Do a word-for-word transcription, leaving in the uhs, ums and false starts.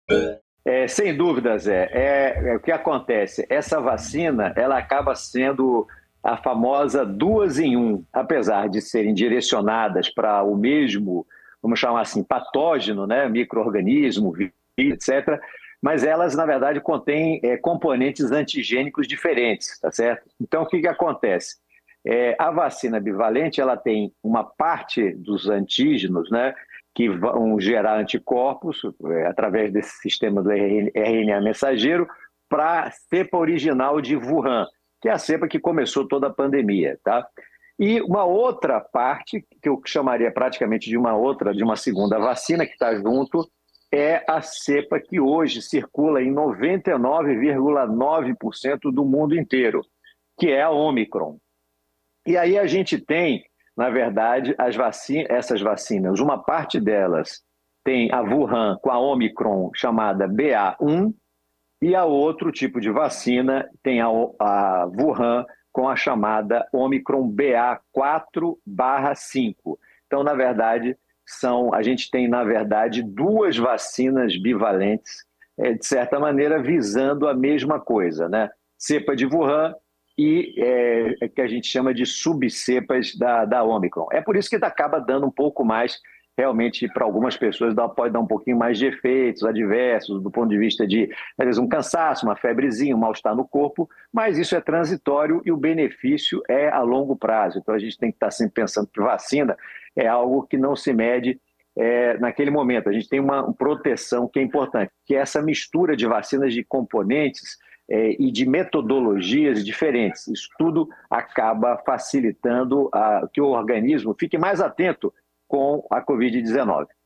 É, sem dúvidas, é. É, é o que acontece. Essa vacina, ela acaba sendo a famosa duas em um, apesar de serem direcionadas para o mesmo, vamos chamar assim, patógeno, né, micro-organismo, vírus, etcétera. Mas elas, na verdade, contêm é, componentes antigênicos diferentes, tá certo? Então, o que que acontece? É, a vacina bivalente, ela tem uma parte dos antígenos, né, que vão gerar anticorpos é, através desse sistema do R N A mensageiro para a cepa original de Wuhan, que é a cepa que começou toda a pandemia, tá? E uma outra parte, que eu chamaria praticamente de uma outra, de uma segunda vacina que está junto, é a cepa que hoje circula em noventa e nove vírgula nove por cento do mundo inteiro, que é a Omicron. E aí a gente tem, na verdade, as vacina, essas vacinas, uma parte delas tem a Wuhan com a Omicron chamada B A um e a outro tipo de vacina tem a, a Wuhan com a chamada Omicron B A quatro barra cinco. Então, na verdade, são, a gente tem, na verdade, duas vacinas bivalentes, é, de certa maneira, visando a mesma coisa, né? Cepa de Wuhan e é, que a gente chama de subcepas da, da Omicron. É por isso que acaba dando um pouco mais, realmente, para algumas pessoas, dá, pode dar um pouquinho mais de efeitos adversos, do ponto de vista de, às vezes, um cansaço, uma febrezinha, um mal-estar no corpo, mas isso é transitório e o benefício é a longo prazo. Então, a gente tem que estar sempre pensando que vacina é algo que não se mede é, naquele momento. A gente tem uma proteção que é importante, que é essa mistura de vacinas de componentes É, e de metodologias diferentes. Isso tudo acaba facilitando a, que o organismo fique mais atento com a covid dezenove.